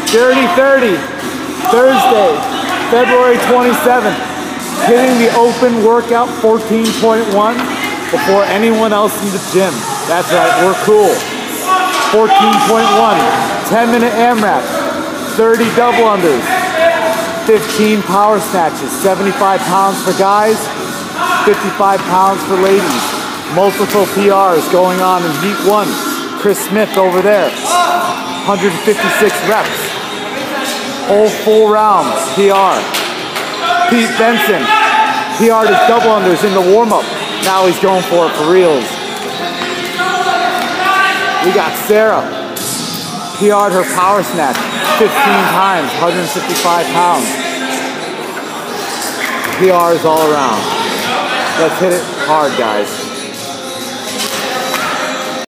Dirty 30, Thursday, February 27th. Hitting the open workout 14.1 before anyone else in the gym. That's right, we're cool. 14.1, 10-minute AMRAP, 30 double unders, 15 power snatches, 75 pounds for guys, 55 pounds for ladies. Multiple PRs going on in heat 1. Chris Smith over there, 156 reps. Whole full rounds, PR. Pete Benson, PR'd his double unders in the warm-up. Now he's going for it for reals. We got Sarah, PR'd her power snatch 15 times, 155 pounds. PRs all around. Let's hit it hard, guys.